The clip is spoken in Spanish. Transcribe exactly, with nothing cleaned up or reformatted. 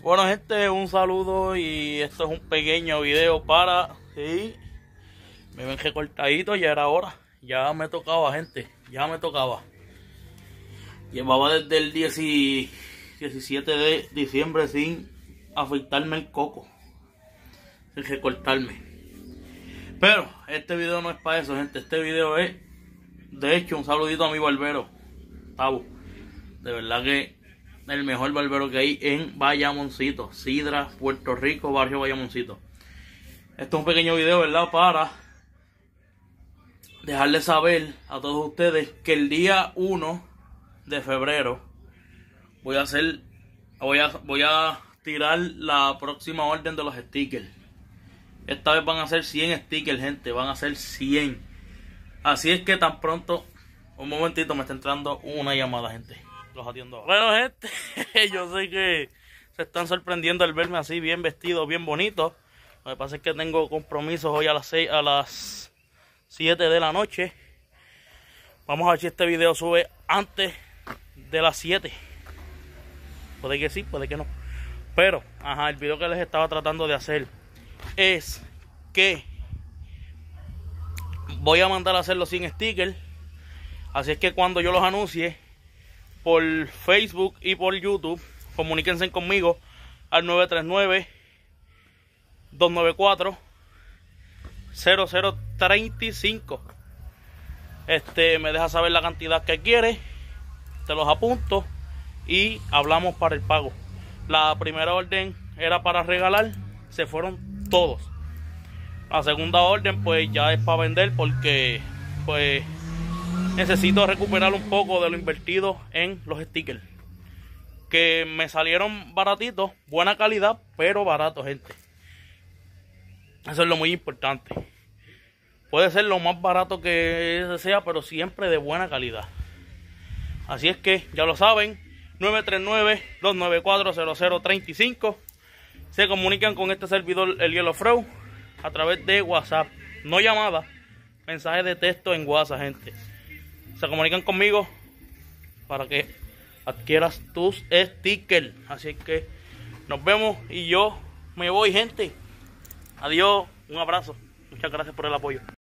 Bueno, gente, un saludo y esto es un pequeño video para... Sí, me ven recortadito, ya era hora. Ya me tocaba, gente, ya me tocaba. Llevaba desde el diecisiete de diciembre sin afeitarme el coco, sin recortarme. Pero este video no es para eso, gente. Este video es, de hecho, un saludito a mi barbero, Tavo. De verdad que el mejor barbero que hay en Bayamoncito, Sidra, Puerto Rico, barrio Bayamoncito. Esto es un pequeño video, ¿verdad? Para dejarles saber a todos ustedes que el día uno de febrero voy a hacer, voy a, voy a tirar la próxima orden de los stickers. Esta vez van a ser cien stickers, gente, van a ser cien. Así es que tan pronto, un momentito, me está entrando una llamada, gente. Los atiendo. Bueno, gente, yo sé que se están sorprendiendo al verme así, bien vestido, bien bonito. Lo que pasa es que tengo compromisos hoy a las seis, a las siete de la noche. Vamos a ver si este video sube antes de las siete. Puede que sí, puede que no. Pero, ajá, el video que les estaba tratando de hacer es que voy a mandar a hacer los cien stickers. Así es que cuando yo los anuncie por Facebook y por YouTube, comuníquense conmigo al nueve tres nueve, dos nueve cuatro, cero cero tres cinco. Este, me deja saber la cantidad que quiere, te los apunto y hablamos para el pago. La primera orden era para regalar, se fueron todos. La segunda orden pues ya es para vender, porque pues necesito recuperar un poco de lo invertido en los stickers, que me salieron baratitos, buena calidad, pero barato, gente. Eso es lo muy importante. Puede ser lo más barato que sea, pero siempre de buena calidad. Así es que ya lo saben, nueve tres nueve, dos nueve cuatro, cero cero tres cinco. Se comunican con este servidor, el Yellow Fro, a través de WhatsApp. No llamada, mensaje de texto en WhatsApp, gente. Se comunican conmigo para que adquieras tus stickers. Así que nos vemos y yo me voy, gente. Adiós, un abrazo. Muchas gracias por el apoyo.